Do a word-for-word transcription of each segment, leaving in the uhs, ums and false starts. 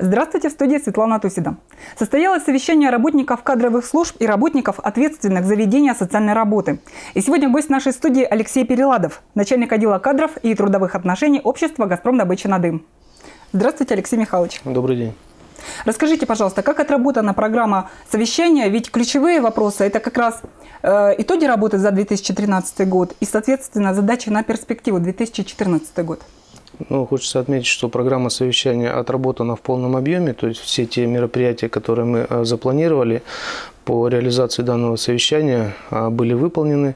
Здравствуйте, в студии Светлана Тусида. Состоялось совещание работников кадровых служб и работников, ответственных за ведение социальной работы. И сегодня гость нашей студии Алексей Переладов, начальник отдела кадров и трудовых отношений общества «Газпром-добыча Надым». Здравствуйте, Алексей Михайлович. Добрый день. Расскажите, пожалуйста, как отработана программа совещания? Ведь ключевые вопросы – это как раз э, итоги работы за две тысячи тринадцатый год и, соответственно, задачи на перспективу две тысячи четырнадцатый год. Ну, хочется отметить, что программа совещания отработана в полном объеме, то есть все те мероприятия, которые мы запланировали по реализации данного совещания, были выполнены,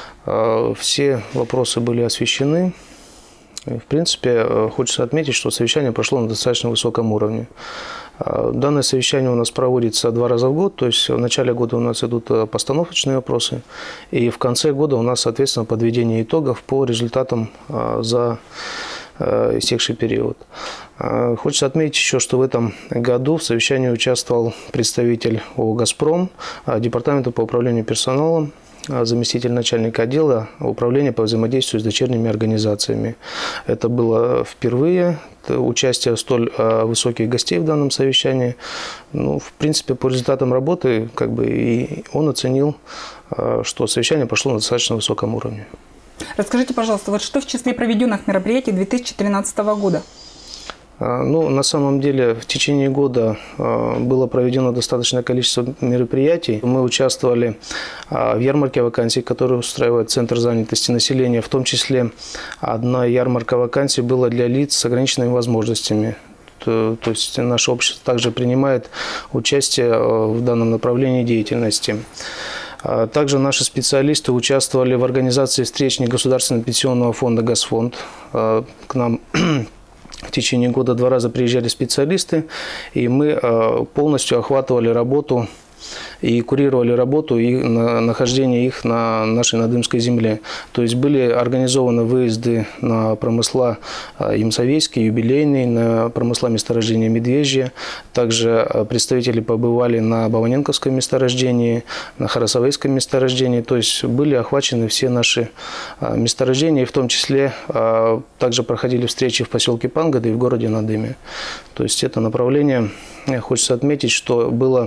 все вопросы были освещены. В принципе, хочется отметить, что совещание прошло на достаточно высоком уровне. Данное совещание у нас проводится два раза в год, то есть в начале года у нас идут постановочные вопросы, и в конце года у нас, соответственно, подведение итогов по результатам за истекший период. Хочется отметить еще, что в этом году в совещании участвовал представитель ООО «Газпром», департамента по управлению персоналом, заместитель начальника отдела управления по взаимодействию с дочерними организациями. Это было впервые участие столь высоких гостей в данном совещании. Ну, в принципе, по результатам работы как бы, и он оценил, что совещание прошло на достаточно высоком уровне. Расскажите, пожалуйста, вот что в числе проведенных мероприятий две тысячи тринадцатого года? Ну, на самом деле, в течение года было проведено достаточное количество мероприятий. Мы участвовали в ярмарке вакансий, которую устраивает Центр занятости населения. В том числе одна ярмарка вакансий была для лиц с ограниченными возможностями. То есть наше общество также принимает участие в данном направлении деятельности. Также наши специалисты участвовали в организации встреч Негосударственного пенсионного фонда «Газфонд». К нам в течение года два раза приезжали специалисты, и мы полностью охватывали работу и курировали работу и нахождение их на нашей Надымской земле. То есть были организованы выезды на промысла Ямсовейский, Юбилейный, на промысла месторождения Медвежье. Также представители побывали на Баваненковском месторождении, на Харасовейском месторождении. То есть были охвачены все наши месторождения, в том числе также проходили встречи в поселке Пангода и в городе Надыме. То есть это направление, хочется отметить, что было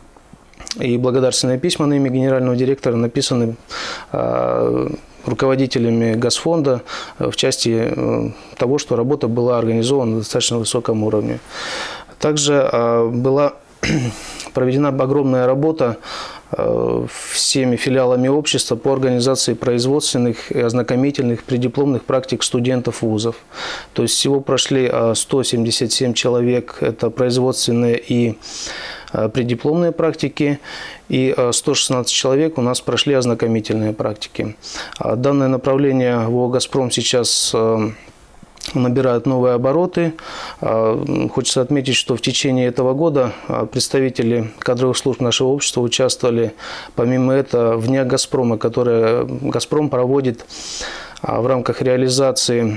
и благодарственные письма на имя генерального директора написаны э, руководителями Газфонда в части э, того, что работа была организована на достаточно высоком уровне. Также э, была проведена огромная работа э, всеми филиалами общества по организации производственных и ознакомительных преддипломных практик студентов вузов. То есть всего прошли э, сто семьдесят семь человек, это производственные и преддипломные практики, и сто шестнадцать человек у нас прошли ознакомительные практики. Данное направление в ООО «Газпром» сейчас набирают новые обороты. Хочется отметить, что в течение этого года представители кадровых служб нашего общества участвовали, помимо этого, в днях «Газпрома», которые «Газпром» проводит в рамках реализации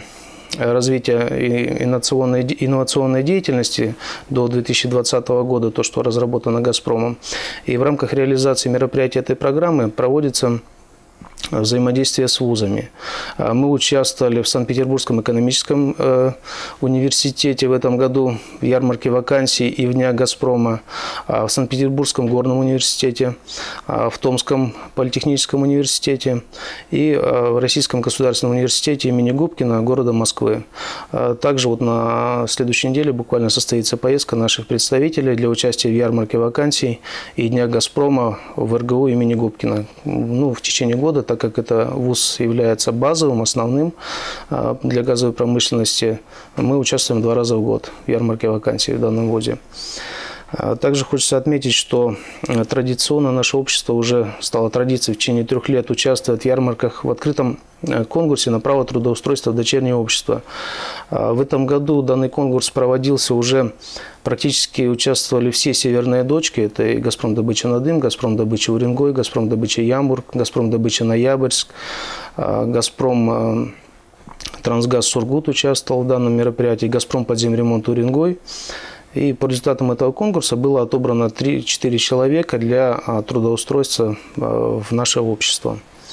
развития инновационной, инновационной деятельности до две тысячи двадцатого года, то, что разработано «Газпромом». И в рамках реализации мероприятий этой программы проводится взаимодействие с вузами. Мы участвовали в Санкт-Петербургском экономическом университете в этом году, в ярмарке вакансий и в днях «Газпрома», в Санкт-Петербургском горном университете, в Томском политехническом университете и в Российском государственном университете имени Губкина города Москвы. Также вот на следующей неделе буквально состоится поездка наших представителей для участия в ярмарке вакансий и днях «Газпрома» в эр гэ у имени Губкина. Ну, в течение года, так как это вуз является базовым, основным для газовой промышленности, мы участвуем два раза в год в ярмарке вакансий в данном вузе. Также хочется отметить, что традиционно наше общество уже стало традицией в течение трех лет участвовать в ярмарках в открытом конкурсе на право трудоустройства в дочернее общество. В этом году данный конкурс проводился уже, практически участвовали все северные дочки. Это и «Газпром-добыча Надым», «Газпром-добыча Уренгой», «Газпром-добыча Ямбург», «Газпром-добыча Ноябрьск», «Газпром Трансгаз Сургут» участвовал в данном мероприятии, «Газпром Подземремонт Уренгой». И по результатам этого конкурса было отобрано три-четыре человека для трудоустройства в наше общество.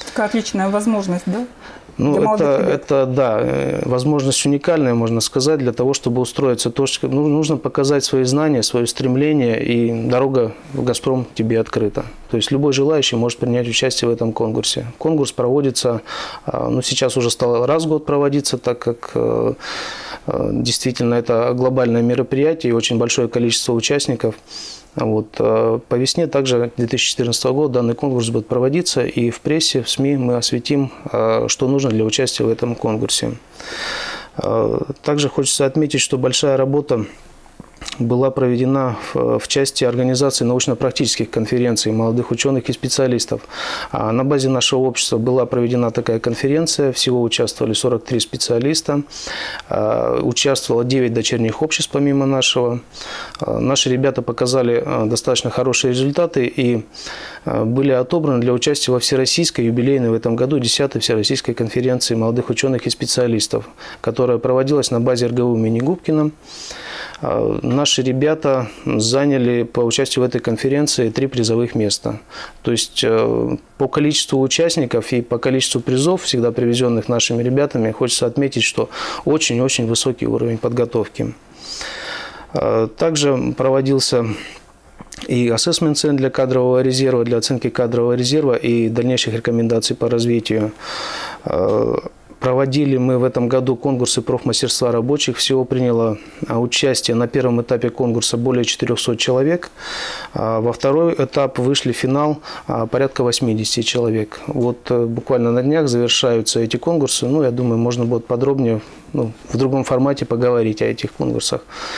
Такая отличная возможность, да? Ну, это, это, да, возможность уникальная, можно сказать, для того, чтобы устроиться. То, что, ну, нужно показать свои знания, свое стремление, и дорога в «Газпром» тебе открыта. То есть любой желающий может принять участие в этом конкурсе. Конкурс проводится, ну, сейчас уже стал раз в год проводиться, так как действительно это глобальное мероприятие и очень большое количество участников. Вот. По весне также две тысячи четырнадцатого года данный конкурс будет проводиться, и в прессе, в СМИ мы осветим, что нужно для участия в этом конкурсе. Также хочется отметить, что большая работа была проведена в, в части организации научно-практических конференций молодых ученых и специалистов. А на базе нашего общества была проведена такая конференция, всего участвовали сорок три специалиста, а, участвовало девять дочерних обществ помимо нашего. А, наши ребята показали а, достаточно хорошие результаты и а, были отобраны для участия во всероссийской юбилейной в этом году десятой всероссийской конференции молодых ученых и специалистов, которая проводилась на базе эр гэ у имени Губкина. Наши ребята заняли по участию в этой конференции три призовых места. То есть по количеству участников и по количеству призов, всегда привезенных нашими ребятами, хочется отметить, что очень-очень высокий уровень подготовки. Также проводился и ассессмент-центр для кадрового резерва, для оценки кадрового резерва и дальнейших рекомендаций по развитию. Проводили мы в этом году конкурсы профмастерства рабочих. Всего приняло участие на первом этапе конкурса более четырёхсот человек. Во второй этап вышли в финал порядка восьмидесяти человек. Вот буквально на днях завершаются эти конкурсы. Ну, я думаю, можно будет подробнее, ну, в другом формате поговорить о этих конкурсах.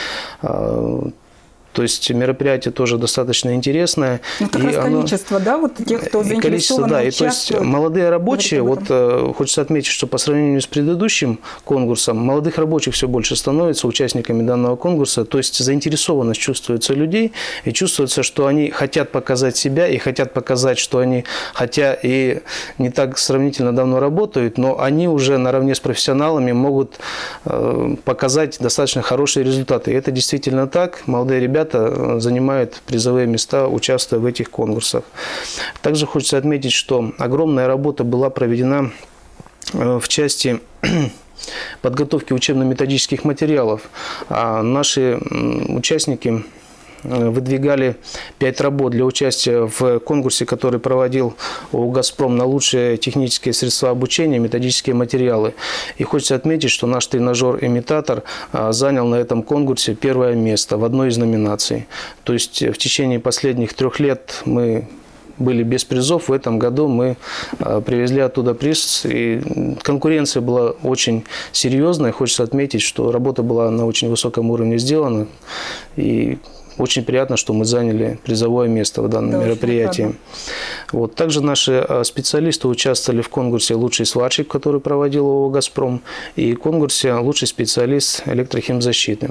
То есть мероприятие тоже достаточно интересное. Ну, как и раз оно... количество, да, вот тех, кто заинтересован, да, и то есть молодые рабочие, вот э, хочется отметить, что по сравнению с предыдущим конкурсом, молодых рабочих все больше становится участниками данного конкурса. То есть заинтересованность чувствуется людей, и чувствуется, что они хотят показать себя, и хотят показать, что они, хотя и не так сравнительно давно работают, но они уже наравне с профессионалами могут э, показать достаточно хорошие результаты. И это действительно так. Молодые ребята занимают призовые места, участвуя в этих конкурсах. Также хочется отметить, что огромная работа была проведена в части подготовки учебно-методических материалов. А наши участники выдвигали пять работ для участия в конкурсе, который проводил ООО «Газпром» на лучшие технические средства обучения, методические материалы. И хочется отметить, что наш тренажер-имитатор занял на этом конкурсе первое место в одной из номинаций. То есть в течение последних трех лет мы были без призов. В этом году мы привезли оттуда приз. И конкуренция была очень серьезная. Хочется отметить, что работа была на очень высоком уровне сделана. И очень приятно, что мы заняли призовое место в данном да, мероприятии. Вот. Также наши специалисты участвовали в конкурсе «Лучший сварщик», который проводил ООО «Газпром», и конкурсе «Лучший специалист электрохимзащиты».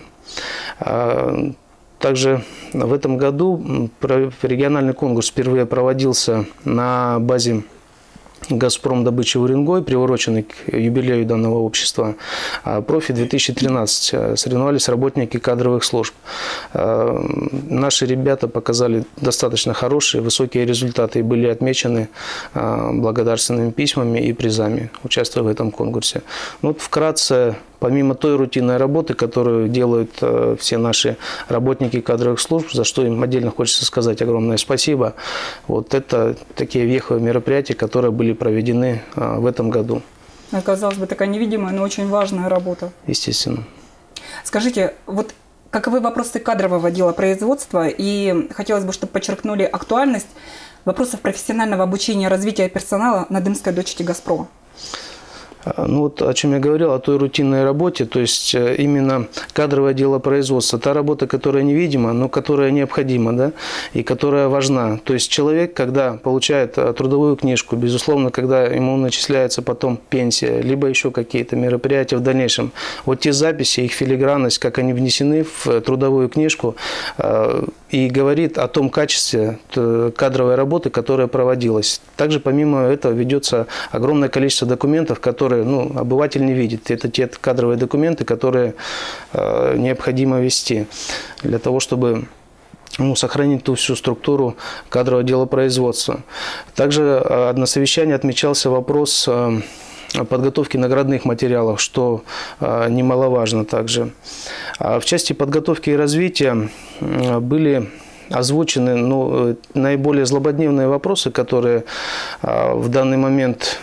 Также в этом году региональный конкурс впервые проводился на базе «Газпром» добычи Уренгой, приуроченный к юбилею данного общества. «Профи две тысячи тринадцать» соревновались работники кадровых служб. Наши ребята показали достаточно хорошие, высокие результаты и были отмечены благодарственными письмами и призами, участвуя в этом конкурсе. Вот вкратце, помимо той рутинной работы, которую делают все наши работники кадровых служб, за что им отдельно хочется сказать огромное спасибо, вот это такие веховые мероприятия, которые были проведены в этом году. Казалось бы, такая невидимая, но очень важная работа. Естественно. Скажите, вот каковы вопросы кадрового дела производства? И хотелось бы, чтобы подчеркнули актуальность вопросов профессионального обучения и развития персонала на Дымской дочке «Газпрома». Ну вот о чем я говорил, о той рутинной работе, то есть именно кадровое дело производства, та работа, которая невидима, но которая необходима, да, и которая важна. То есть человек, когда получает трудовую книжку, безусловно, когда ему начисляется потом пенсия, либо еще какие-то мероприятия в дальнейшем, вот те записи, их филигранность, как они внесены в трудовую книжку, и говорит о том качестве кадровой работы, которая проводилась. Также помимо этого ведется огромное количество документов, которые ну, обыватель не видит. Это те кадровые документы, которые э, необходимо вести для того, чтобы ну, сохранить ту всю структуру кадрового отдела производства. Также на совещании отмечался вопрос подготовки наградных материалов, что немаловажно также. В части подготовки и развития были озвучены ну, наиболее злободневные вопросы, которые в данный момент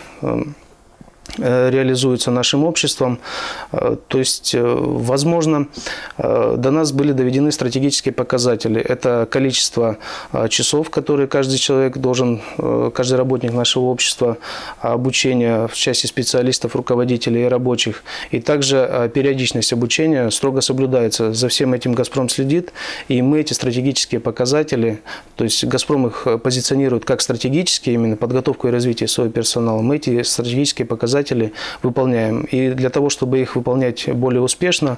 реализуются нашим обществом. То есть, возможно, до нас были доведены стратегические показатели. Это количество часов, которые каждый человек должен, каждый работник нашего общества, обучения в части специалистов, руководителей и рабочих. И также периодичность обучения строго соблюдается. За всем этим «Газпром» следит, и мы эти стратегические показатели, то есть «Газпром» их позиционирует как стратегические, именно подготовку и развитие своего персонала, мы эти стратегические показатели выполняем. И для того, чтобы их выполнять более успешно,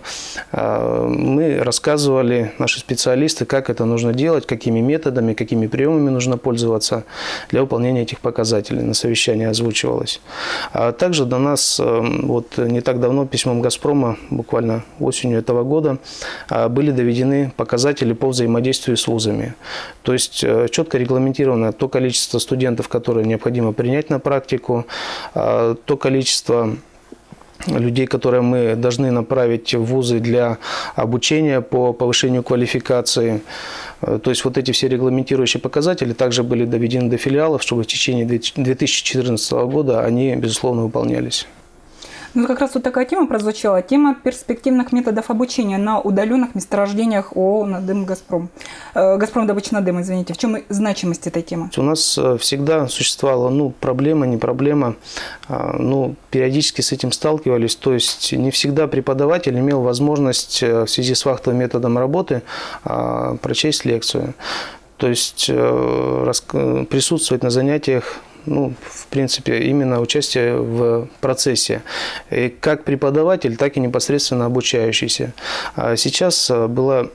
мы рассказывали, наши специалисты, как это нужно делать, какими методами, какими приемами нужно пользоваться для выполнения этих показателей. На совещании озвучивалось. А также до нас вот не так давно письмом «Газпрома», буквально осенью этого года, были доведены показатели по взаимодействию с вузами. То есть четко регламентировано то количество студентов, которые необходимо принять на практику, то количество количество людей, которые мы должны направить в вузы для обучения по повышению квалификации. То есть вот эти все регламентирующие показатели также были доведены до филиалов, чтобы в течение две тысячи четырнадцатого года они, безусловно, выполнялись. Ну, как раз вот такая тема прозвучала. Тема перспективных методов обучения на удаленных месторождениях ООО «Надым Газпром». Э, «Газпром добыча Надым», извините. В чем значимость этой темы? У нас всегда существовала, ну, проблема, не проблема. Ну, периодически с этим сталкивались. То есть не всегда преподаватель имел возможность в связи с вахтовым методом работы прочесть лекцию. То есть присутствовать на занятиях, ну, в принципе, именно участие в процессе. И как преподаватель, так и непосредственно обучающийся. Сейчас была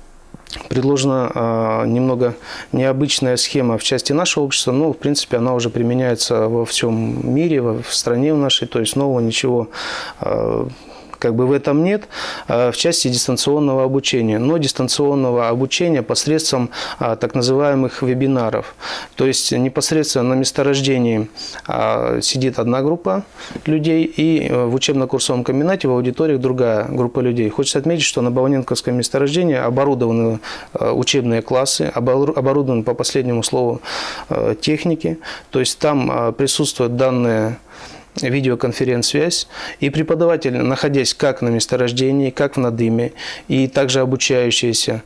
предложена немного необычная схема в части нашего общества, но, в принципе, она уже применяется во всем мире, в стране в нашей, то есть нового ничего как бы в этом нет, в части дистанционного обучения. Но дистанционного обучения посредством так называемых вебинаров. То есть непосредственно на месторождении сидит одна группа людей, и в учебно-курсовом комбинате в аудиториях другая группа людей. Хочется отметить, что на Бауненковском месторождении оборудованы учебные классы, оборудованы по последнему слову техники. То есть там присутствуют данные видеоконференц-связь, и преподаватели, находясь как на месторождении, как в надыме, и также обучающиеся,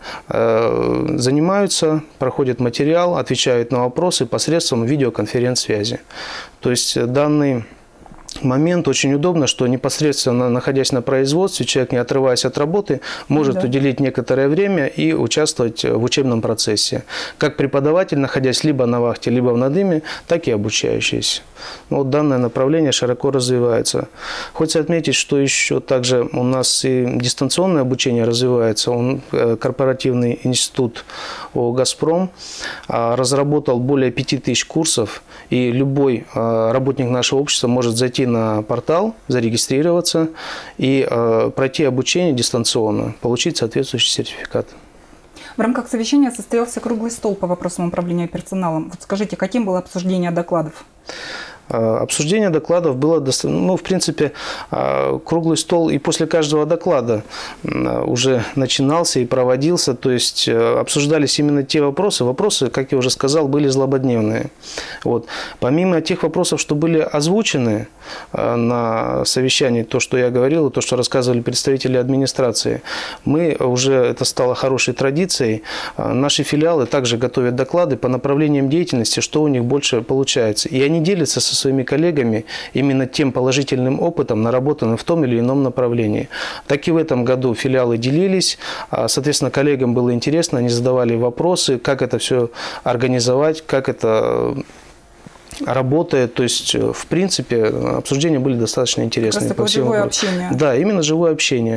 занимаются, проходят материал, отвечают на вопросы посредством видеоконференц-связи. То есть данный момент очень удобно, что непосредственно находясь на производстве, человек, не отрываясь от работы, может да. уделить некоторое время и участвовать в учебном процессе. Как преподаватель, находясь либо на вахте, либо в надыме, так и обучающийся. Вот данное направление широко развивается. Хочется отметить, что еще также у нас и дистанционное обучение развивается. Он, корпоративный институт ООО «Газпром» разработал более пяти тысяч курсов, и любой работник нашего общества может зайти на портал, зарегистрироваться и э, пройти обучение дистанционно, получить соответствующий сертификат. В рамках совещания состоялся круглый стол по вопросам управления персоналом. Вот скажите, каким было обсуждение докладов? Обсуждение докладов было, ну, в принципе, круглый стол и после каждого доклада уже начинался и проводился, то есть обсуждались именно те вопросы. Вопросы, как я уже сказал, были злободневные. Вот. Помимо тех вопросов, что были озвучены на совещании, то, что я говорил, и то, что рассказывали представители администрации, мы уже, это стало хорошей традицией, наши филиалы также готовят доклады по направлениям деятельности, что у них больше получается. И они делятся со своими коллегами именно тем положительным опытом, наработанным в том или ином направлении. Так и в этом году филиалы делились, соответственно, коллегам было интересно, они задавали вопросы, как это все организовать, как это работает. То есть, в принципе, обсуждения были достаточно интересные. Как раз такое живое общение. Да, именно живое общение.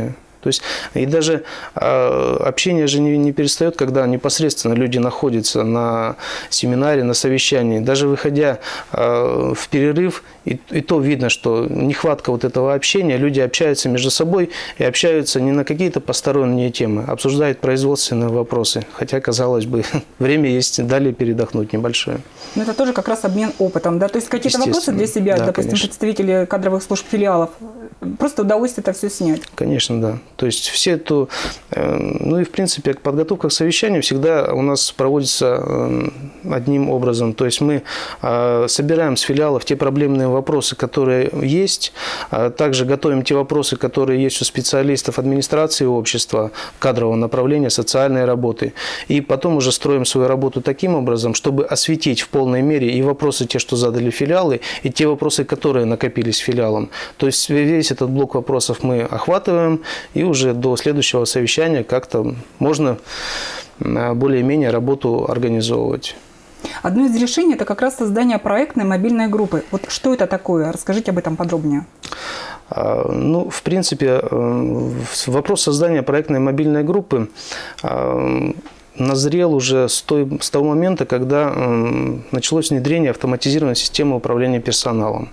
То есть, и даже э, общение же не, не перестает, когда непосредственно люди находятся на семинаре, на совещании. Даже выходя э, в перерыв, и, и то видно, что нехватка вот этого общения, люди общаются между собой и общаются не на какие-то посторонние темы, обсуждают производственные вопросы. Хотя, казалось бы, время есть, далее передохнуть небольшое. Но это тоже как раз обмен опытом, да? То есть какие-то вопросы для себя, да, допустим, конечно. Представители кадровых служб филиалов, просто удалось это все снять? Конечно, да. То есть все эту, ну и в принципе подготовка к совещанию всегда у нас проводится одним образом. То есть мы собираем с филиалов те проблемные вопросы, которые есть, также готовим те вопросы, которые есть у специалистов администрации общества, кадрового направления, социальной работы. И потом уже строим свою работу таким образом, чтобы осветить в полной мере и вопросы те, что задали филиалы, и те вопросы, которые накопились филиалом. То есть весь этот блок вопросов мы охватываем, и уже до следующего совещания как-то можно более-менее работу организовывать. Одно из решений – это как раз создание проектной мобильной группы. Вот что это такое? Расскажите об этом подробнее. Ну, в принципе, вопрос создания проектной мобильной группы назрел уже с, той, с того момента, когда э, началось внедрение автоматизированной системы управления персоналом.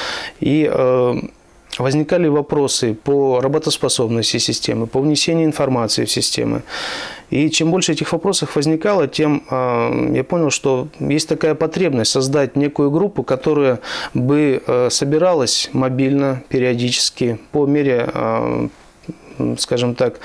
И э, возникали вопросы по работоспособности системы, по внесению информации в системы. И чем больше этих вопросов возникало, тем э, я понял, что есть такая потребность создать некую группу, которая бы э, собиралась мобильно, периодически, по мере э, скажем так,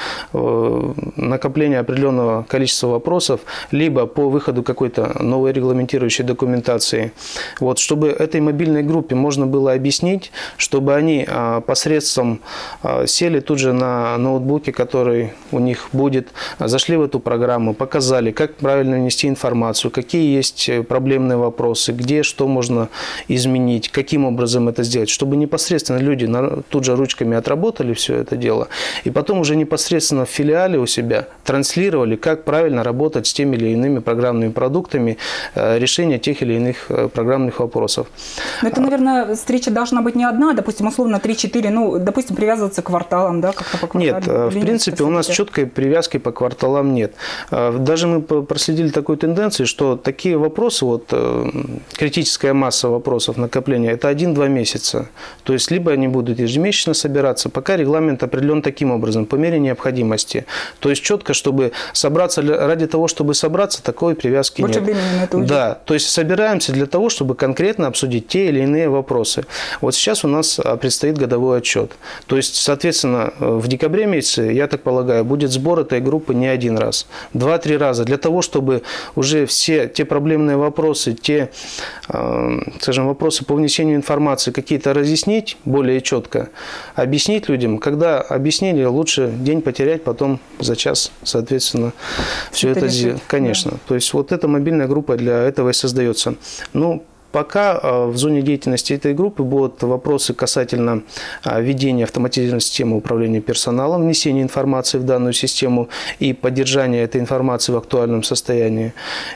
накопление определенного количества вопросов, либо по выходу какой-то новой регламентирующей документации. Вот, чтобы этой мобильной группе можно было объяснить, чтобы они посредством сели тут же на ноутбуке, который у них будет, зашли в эту программу, показали, как правильно внести информацию, какие есть проблемные вопросы, где что можно изменить, каким образом это сделать, чтобы непосредственно люди тут же ручками отработали все это дело. И потом уже непосредственно в филиале у себя транслировали, как правильно работать с теми или иными программными продуктами, решение тех или иных программных вопросов. Но это, наверное, встреча должна быть не одна, допустим, условно три-четыре, ну, допустим, привязываться к кварталам, да, как-то по кварталам? Нет, в принципе, у нас четкой привязки по кварталам нет. Даже мы проследили такую тенденцию, что такие вопросы, вот критическая масса вопросов накопления, это один-два месяца. То есть, либо они будут ежемесячно собираться, пока регламент определен таким образом, по мере необходимости. То есть четко, чтобы собраться, ради того, чтобы собраться, такой привязки Больше нет. времени на это уйдет. Да, то есть собираемся для того, чтобы конкретно обсудить те или иные вопросы. Вот сейчас у нас предстоит годовой отчет. То есть, соответственно, в декабре месяце, я так полагаю, будет сбор этой группы не один раз, два-три раза, для того, чтобы уже все те проблемные вопросы, те, скажем, вопросы по внесению информации какие-то разъяснить более четко, объяснить людям. Когда объяснили, лучше день потерять, потом за час, соответственно, все это, это сделать. Конечно. Да. То есть вот эта мобильная группа для этого и создается. Ну, пока в зоне деятельности этой группы будут вопросы касательно введения автоматизированной системы управления персоналом, внесения информации в данную систему и поддержания этой информации в актуальном состоянии.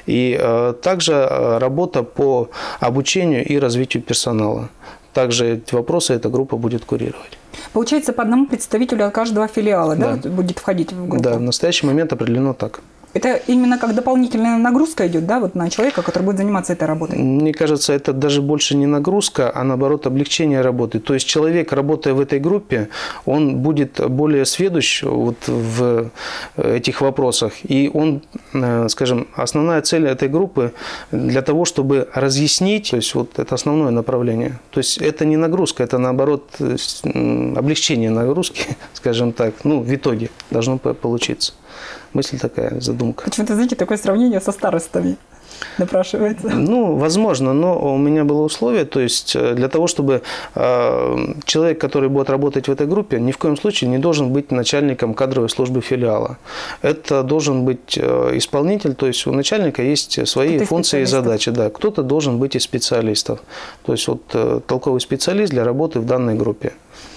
И также работа по обучению и развитию персонала. Также эти вопросы эта группа будет курировать. Получается, по одному представителю от каждого филиала, да, да, будет входить в группу? Да, в настоящий момент определено так. Это именно как дополнительная нагрузка идет, да, вот на человека, который будет заниматься этой работой? Мне кажется, это даже больше не нагрузка, а наоборот облегчение работы. То есть человек, работая в этой группе, он будет более сведущ вот в этих вопросах. И он, скажем, основная цель этой группы для того, чтобы разъяснить, то есть вот это основное направление. То есть это не нагрузка, это наоборот облегчение нагрузки, скажем так, ну в итоге должно получиться. Мысль такая, задумка. Почему-то, знаете, такое сравнение со старостами напрашивается. Ну, возможно, но у меня было условие, то есть для того, чтобы человек, который будет работать в этой группе, ни в коем случае не должен быть начальником кадровой службы филиала. Это должен быть исполнитель, то есть у начальника есть свои функции и задачи. Да, кто-то должен быть из специалистов. То есть вот толковый специалист для работы в данной группе.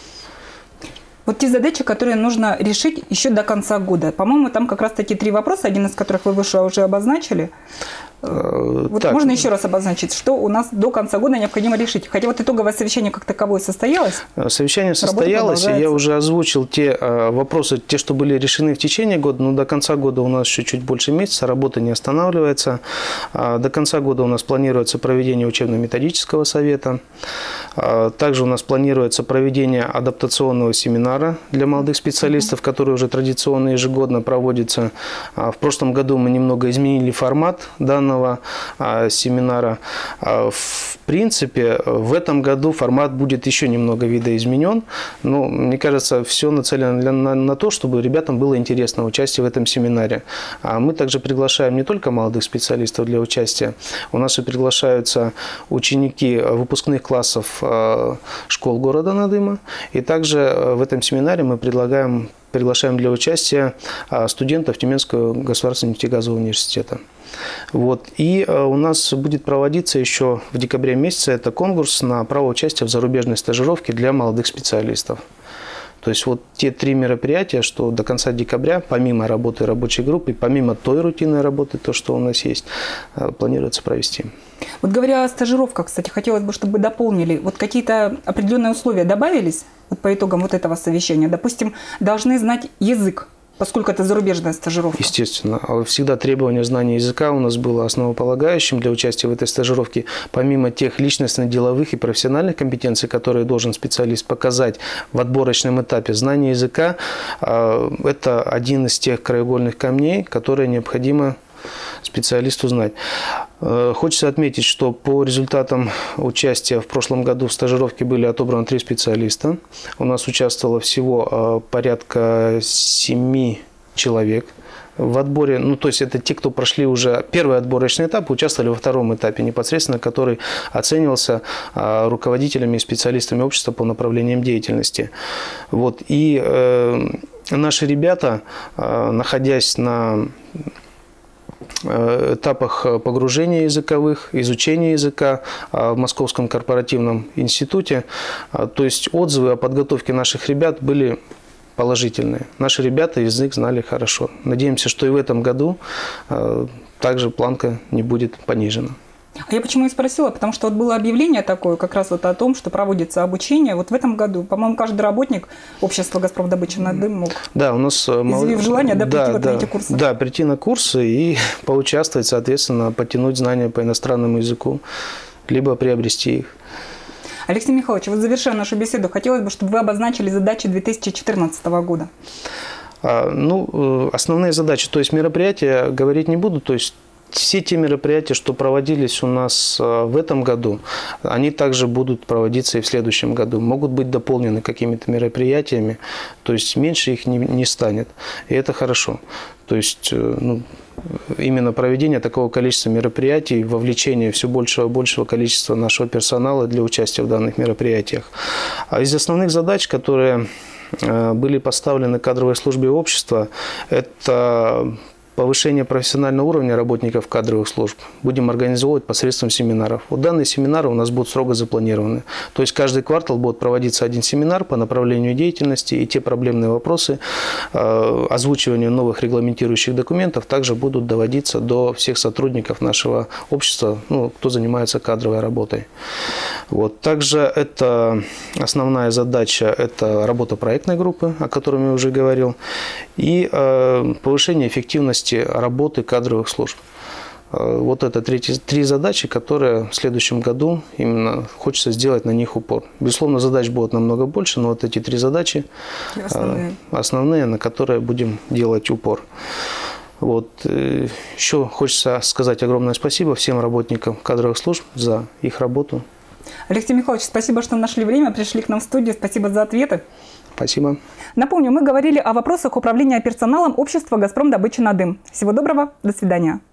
Вот те задачи, которые нужно решить еще до конца года. По-моему, там как раз таки три вопроса, один из которых вы выше уже обозначили. Вот можно еще раз обозначить, что у нас до конца года необходимо решить? Хотя вот итоговое совещание как таковое состоялось? Совещание состоялось, и я уже озвучил те вопросы, те, что были решены в течение года, но до конца года у нас еще чуть больше месяца, работа не останавливается. До конца года у нас планируется проведение учебно-методического совета. Также у нас планируется проведение адаптационного семинара для молодых специалистов, который уже традиционно ежегодно проводится. В прошлом году мы немного изменили формат данного семинара. В принципе, в этом году формат будет еще немного видоизменен, но, мне кажется, все нацелено на, на то, чтобы ребятам было интересно участие в этом семинаре. Мы также приглашаем не только молодых специалистов для участия, у нас и приглашаются ученики выпускных классов школ города Надыма, и также в этом семинаре мы предлагаем, приглашаем для участия студентов Тюменского государственного нефтегазового университета. Вот. И у нас будет проводиться еще в декабре месяце это конкурс на право участия в зарубежной стажировке для молодых специалистов. То есть вот те три мероприятия, что до конца декабря, помимо работы рабочей группы, помимо той рутинной работы, то, что у нас есть, планируется провести. Вот говоря о стажировках, кстати, хотелось бы, чтобы вы дополнили. Вот какие-то определенные условия добавились вот по итогам вот этого совещания? Допустим, должны знать язык, поскольку это зарубежная стажировка. Естественно. Всегда требование знания языка у нас было основополагающим для участия в этой стажировке. Помимо тех личностно-деловых и профессиональных компетенций, которые должен специалист показать в отборочном этапе, знание языка – это один из тех краеугольных камней, которые необходимо специалисту знать. Хочется отметить, что по результатам участия в прошлом году в стажировке были отобраны три специалиста. У нас участвовало всего порядка семи человек в отборе. Ну, то есть это те, кто прошли уже первый отборочный этап, участвовали во втором этапе непосредственно, который оценивался руководителями и специалистами общества по направлениям деятельности. Вот. И э, наши ребята, находясь на этапах погружения языковых, изучения языка в Московском корпоративном институте. То есть отзывы о подготовке наших ребят были положительные. Наши ребята язык знали хорошо. Надеемся, что и в этом году также планка не будет понижена. А я почему и спросила, потому что вот было объявление такое как раз вот о том, что проводится обучение. Вот в этом году, по-моему, каждый работник общества «Газпромдобыча Надым» мог, да, у нас, изъявив желание, да, прийти да, вот да, на эти курсы. Да, прийти на курсы и поучаствовать, соответственно, подтянуть знания по иностранному языку, либо приобрести их. Алексей Михайлович, вот завершая нашу беседу, хотелось бы, чтобы вы обозначили задачи две тысячи четырнадцатого года. А, ну, основные задачи, то есть мероприятия говорить не буду, то есть все те мероприятия, что проводились у нас в этом году, они также будут проводиться и в следующем году. Могут быть дополнены какими-то мероприятиями, то есть меньше их не, не станет. И это хорошо. То есть ну, именно проведение такого количества мероприятий, вовлечение все большего и большего количества нашего персонала для участия в данных мероприятиях. А из основных задач, которые были поставлены кадровой службе общества, это повышение профессионального уровня работников кадровых служб будем организовывать посредством семинаров. Вот данные семинары у нас будут строго запланированы. То есть каждый квартал будет проводиться один семинар по направлению деятельности, и те проблемные вопросы э, озвучивания новых регламентирующих документов также будут доводиться до всех сотрудников нашего общества, ну, кто занимается кадровой работой. Вот. Также это основная задача – это работа проектной группы, о которой я уже говорил, и э, повышение эффективности работы кадровых служб. Вот это третьи, три задачи, которые в следующем году именно хочется сделать на них упор. Безусловно, задач будет намного больше, но вот эти три задачи основные, основные на которые будем делать упор. Вот. Еще хочется сказать огромное спасибо всем работникам кадровых служб за их работу. Алексей Михайлович, спасибо, что нашли время, пришли к нам в студию. Спасибо за ответы. Спасибо. Напомню, мы говорили о вопросах управления персоналом общества «Газпромдобыча Надым». Всего доброго, до свидания.